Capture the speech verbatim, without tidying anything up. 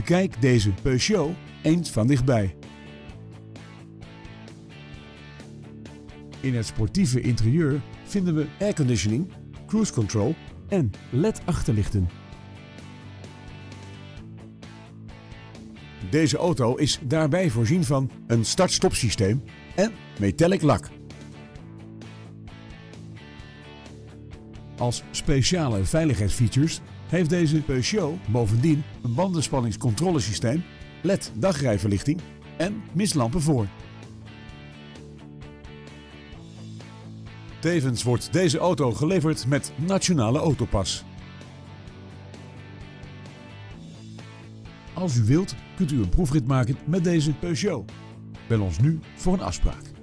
Bekijk deze Peugeot eens van dichtbij. In het sportieve interieur vinden we airconditioning, cruise control en L E D-achterlichten. Deze auto is daarbij voorzien van een start-stop systeem en metallic lak. Als speciale veiligheidsfeatures heeft deze Peugeot bovendien een bandenspanningscontrolesysteem, L E D-dagrijverlichting en mistlampen voor. Tevens wordt deze auto geleverd met Nationale Autopas. Als u wilt, kunt u een proefrit maken met deze Peugeot. Bel ons nu voor een afspraak.